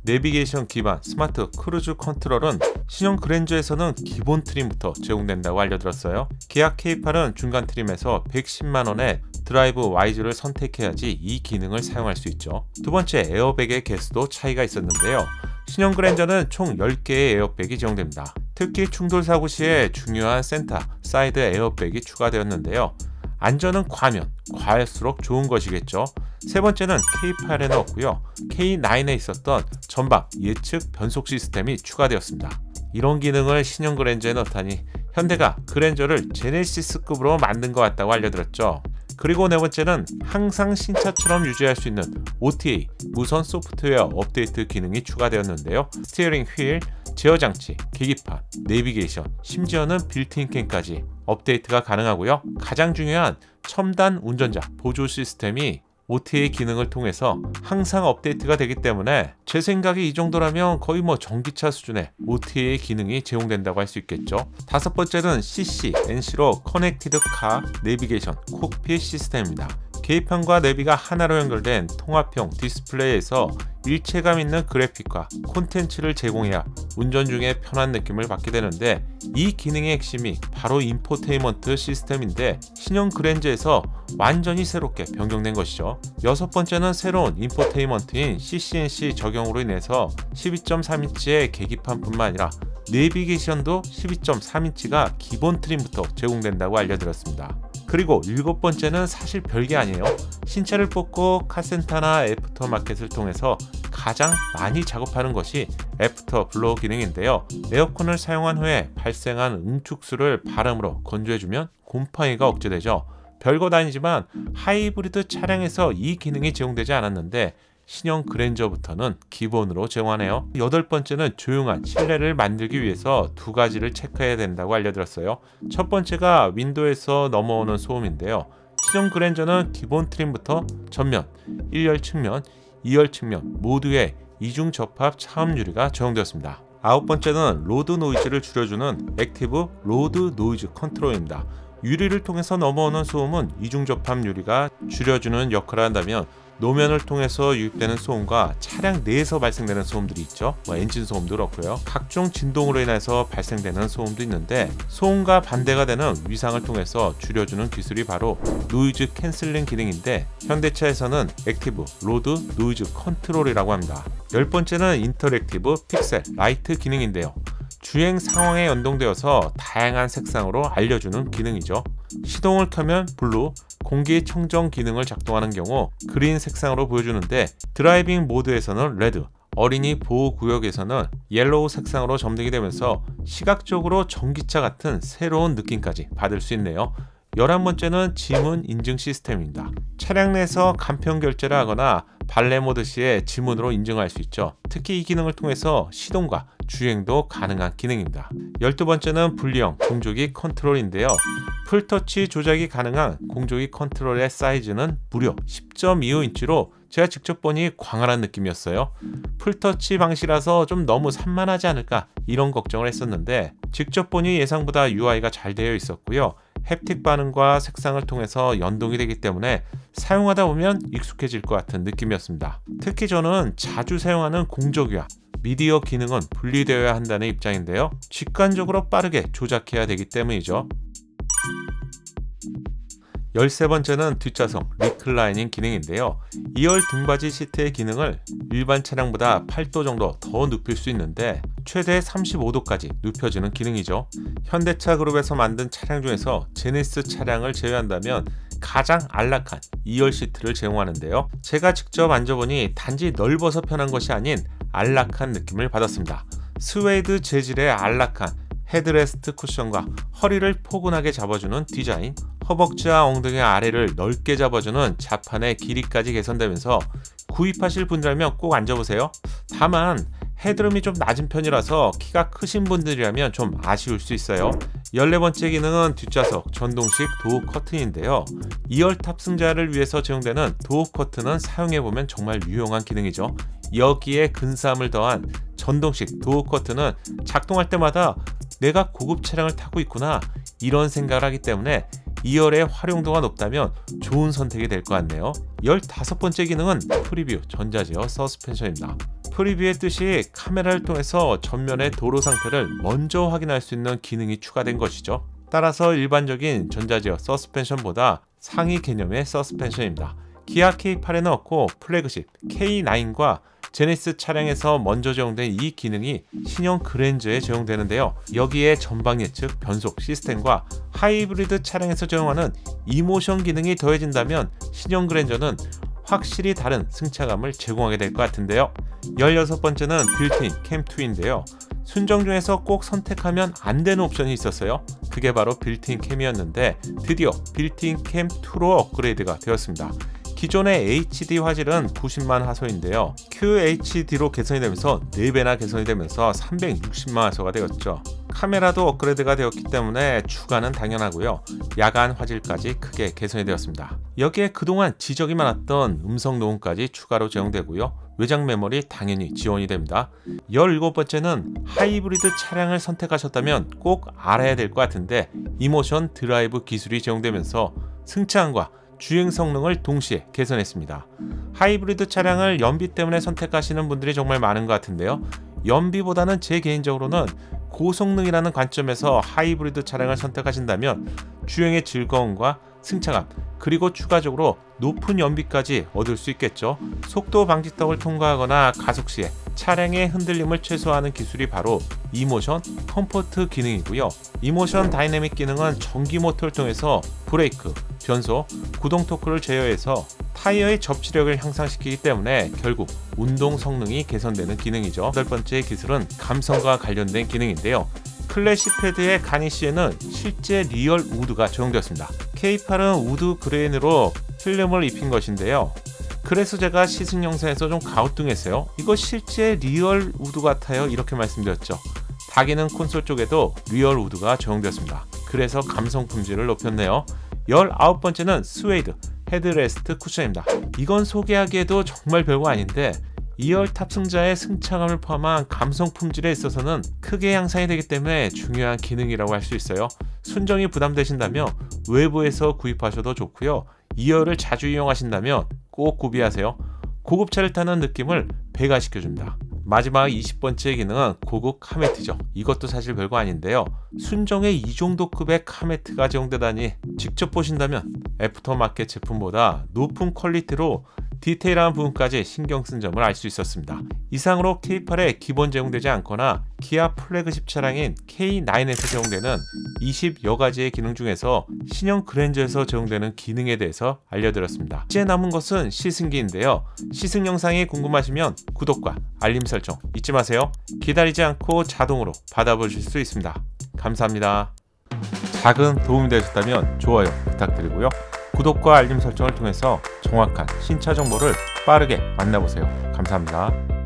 내비게이션 기반 스마트 크루즈 컨트롤은 신형 그랜저에서는 기본 트림부터 제공된다고 알려들었어요. 기아 K8은 중간 트림에서 110만원에 드라이브 와이즈를 선택해야지 이 기능을 사용할 수 있죠. 두 번째, 에어백의 개수도 차이가 있었는데요. 신형 그랜저는 총 10개의 에어백이 제공됩니다. 특히 충돌 사고 시에 중요한 센터, 사이드 에어백이 추가되었는데요. 안전은 과할수록 좋은 것이겠죠. 세 번째는 K8에 넣었고요. K9에 있었던 전방 예측 변속 시스템이 추가되었습니다. 이런 기능을 신형 그랜저에 넣다니 현대가 그랜저를 제네시스급으로 만든 것 같다고 알려드렸죠. 그리고 네 번째는 항상 신차처럼 유지할 수 있는 OTA, 무선 소프트웨어 업데이트 기능이 추가되었는데요. 스티어링 휠, 제어 장치, 계기판, 내비게이션, 심지어는 빌트인 캠까지 업데이트가 가능하고요. 가장 중요한 첨단 운전자 보조 시스템이 OTA 기능을 통해서 항상 업데이트가 되기 때문에 제 생각에 이 정도라면 거의 전기차 수준의 OTA 기능이 제공된다고 할 수 있겠죠. 다섯 번째는 CC, NC로 커넥티드 카 내비게이션 콕핏 시스템입니다. 계기판과 내비가 하나로 연결된 통합형 디스플레이에서 일체감 있는 그래픽과 콘텐츠를 제공해야 운전 중에 편한 느낌을 받게 되는데, 이 기능의 핵심이 바로 인포테인먼트 시스템인데 신형 그랜저에서 완전히 새롭게 변경된 것이죠. 여섯 번째는 새로운 인포테인먼트인 CCNC 적용으로 인해서 12.3인치의 계기판뿐만 아니라 내비게이션도 12.3인치가 기본 트림부터 제공된다고 알려드렸습니다. 그리고 일곱 번째는 사실 별게 아니에요. 신차를 뽑고 카센터나 애프터마켓을 통해서 가장 많이 작업하는 것이 애프터 블로우 기능인데요. 에어컨을 사용한 후에 발생한 응축수를 바람으로 건조해주면 곰팡이가 억제되죠. 별것 아니지만 하이브리드 차량에서 이 기능이 제공되지 않았는데 신형 그랜저부터는 기본으로 제공하네요. 여덟 번째는 조용한 실내를 만들기 위해서 두 가지를 체크해야 된다고 알려드렸어요. 첫 번째가 윈도우에서 넘어오는 소음인데요. 신형 그랜저는 기본 트림부터 전면, 1열 측면, 2열 측면 모두에 이중 접합 차음 유리가 적용되었습니다. 아홉 번째는 로드 노이즈를 줄여주는 액티브 로드 노이즈 컨트롤입니다. 유리를 통해서 넘어오는 소음은 이중 접합 유리가 줄여주는 역할을 한다면, 노면을 통해서 유입되는 소음과 차량 내에서 발생되는 소음들이 있죠. 엔진 소음도 그렇고요. 각종 진동으로 인해서 발생되는 소음도 있는데, 소음과 반대가 되는 위상을 통해서 줄여주는 기술이 바로 노이즈 캔슬링 기능인데, 현대차에서는 액티브 로드 노이즈 컨트롤이라고 합니다. 열 번째는 인터랙티브 픽셀 라이트 기능인데요. 주행 상황에 연동되어서 다양한 색상으로 알려주는 기능이죠. 시동을 켜면 블루, 공기 청정 기능을 작동하는 경우 그린 색상으로 보여주는데, 드라이빙 모드에서는 레드, 어린이 보호구역에서는 옐로우 색상으로 점등이 되면서 시각적으로 전기차 같은 새로운 느낌까지 받을 수 있네요. 11번째는 지문 인증 시스템입니다. 차량 내에서 간편 결제를 하거나 발레 모드 시에 지문으로 인증할 수 있죠. 특히 이 기능을 통해서 시동과 주행도 가능한 기능입니다. 12번째는 분리형 공조기 컨트롤인데요. 풀터치 조작이 가능한 공조기 컨트롤의 사이즈는 무려 10.25인치로 제가 직접 보니 광활한 느낌이었어요. 풀터치 방식이라서 좀 너무 산만하지 않을까 이런 걱정을 했었는데, 직접 보니 예상보다 UI가 잘 되어 있었고요. 햅틱 반응과 색상을 통해서 연동이 되기 때문에 사용하다 보면 익숙해질 것 같은 느낌이었습니다. 특히 저는 자주 사용하는 공조기와 미디어 기능은 분리되어야 한다는 입장인데요. 직관적으로 빠르게 조작해야 되기 때문이죠. 13번째는 뒷좌석 리클라이닝 기능인데요. 2열 등받이 시트의 기능을 일반 차량보다 8도 정도 더 눕힐 수 있는데 최대 35도까지 눕혀지는 기능이죠. 현대차 그룹에서 만든 차량 중에서 제네시스 차량을 제외한다면 가장 안락한 2열 시트를 제공하는데요. 제가 직접 앉아보니 단지 넓어서 편한 것이 아닌 안락한 느낌을 받았습니다. 스웨이드 재질의 안락한 헤드레스트 쿠션과 허리를 포근하게 잡아주는 디자인, 허벅지와 엉덩이 아래를 넓게 잡아주는 자판의 길이까지 개선되면서 구입하실 분들이라면 꼭 앉아보세요. 다만 헤드룸이 좀 낮은 편이라서 키가 크신 분들이라면 좀 아쉬울 수 있어요. 14번째 기능은 뒷좌석 전동식 도어 커튼인데요. 2열 탑승자를 위해서 제공되는 도어 커튼은 사용해보면 정말 유용한 기능이죠. 여기에 근사함을 더한 전동식 도어 커튼은 작동할 때마다 내가 고급 차량을 타고 있구나 이런 생각을 하기 때문에 2열의 활용도가 높다면 좋은 선택이 될 것 같네요. 15번째 기능은 프리뷰 전자제어 서스펜션입니다. 프리뷰의 뜻이 카메라를 통해서 전면의 도로 상태를 먼저 확인할 수 있는 기능이 추가된 것이죠. 따라서 일반적인 전자제어 서스펜션보다 상위 개념의 서스펜션입니다. 기아 K8에는 없고 플래그십 K9과 제네시스 차량에서 먼저 제공된 이 기능이 신형 그랜저에 제공되는데요. 여기에 전방 예측, 변속 시스템과 하이브리드 차량에서 제공하는 이모션 기능이 더해진다면 신형 그랜저는 확실히 다른 승차감을 제공하게 될 것 같은데요. 16번째는 빌트인 캠2인데요. 순정 중에서 꼭 선택하면 안 되는 옵션이 있었어요. 그게 바로 빌트인 캠이었는데 드디어 빌트인 캠2로 업그레이드가 되었습니다. 기존의 HD 화질은 90만 화소인데요. QHD로 개선이 되면서 4배나 개선이 되면서 360만 화소가 되었죠. 카메라도 업그레이드가 되었기 때문에 추가는 당연하고요. 야간 화질까지 크게 개선이 되었습니다. 여기에 그동안 지적이 많았던 음성 녹음까지 추가로 제공되고요. 외장 메모리 당연히 지원이 됩니다. 17번째는 하이브리드 차량을 선택하셨다면 꼭 알아야 될 것 같은데 이모션 드라이브 기술이 제공되면서 승차감과 주행 성능을 동시에 개선했습니다. 하이브리드 차량을 연비 때문에 선택하시는 분들이 정말 많은 것 같은데요. 연비보다는 제 개인적으로는 고성능이라는 관점에서 하이브리드 차량을 선택하신다면 주행의 즐거움과 승차감 그리고 추가적으로 높은 연비까지 얻을 수 있겠죠. 속도 방지턱을 통과하거나 가속 시에 차량의 흔들림을 최소화하는 기술이 바로 이모션 컴포트 기능이고요. 이모션 다이내믹 기능은 전기 모터를 통해서 브레이크, 변속, 구동 토크를 제어해서 타이어의 접지력을 향상시키기 때문에 결국 운동 성능이 개선되는 기능이죠. 8번째 기술은 감성과 관련된 기능인데요. 클래식 패드의 가니쉬에는 실제 리얼 우드가 적용되었습니다. K8은 우드 그레인으로 필름을 입힌 것인데요. 그래서 제가 시승 영상에서 좀 가우뚱했어요. 이거 실제 리얼 우드 같아요 이렇게 말씀드렸죠. 다기능 콘솔 쪽에도 리얼 우드가 적용되었습니다. 그래서 감성 품질을 높였네요. 19번째는 스웨이드 헤드레스트 쿠션입니다. 이건 소개하기에도 정말 별거 아닌데 2열 탑승자의 승차감을 포함한 감성 품질에 있어서는 크게 향상이 되기 때문에 중요한 기능이라고 할 수 있어요. 순정이 부담되신다면 외부에서 구입하셔도 좋고요. 2열을 자주 이용하신다면 꼭 구비하세요. 고급차를 타는 느낌을 배가시켜줍니다. 마지막 20번째 기능은 고급 카메트죠. 이것도 사실 별거 아닌데요. 순정에 이 정도 급의 카메트가 제공되다니 직접 보신다면 애프터마켓 제품보다 높은 퀄리티로 디테일한 부분까지 신경 쓴 점을 알 수 있었습니다. 이상으로 K8에 기본 제공되지 않거나 기아 플래그십 차량인 K9에서 제공되는 20여 가지의 기능 중에서 신형 그랜저에서 제공되는 기능에 대해서 알려드렸습니다. 이제 남은 것은 시승기인데요. 시승 영상이 궁금하시면 구독과 알림 설정 잊지 마세요. 기다리지 않고 자동으로 받아보실 수 있습니다. 감사합니다. 작은 도움이 되셨다면 좋아요 부탁드리고요. 구독과 알림 설정을 통해서 정확한 신차 정보를 빠르게 만나보세요. 감사합니다.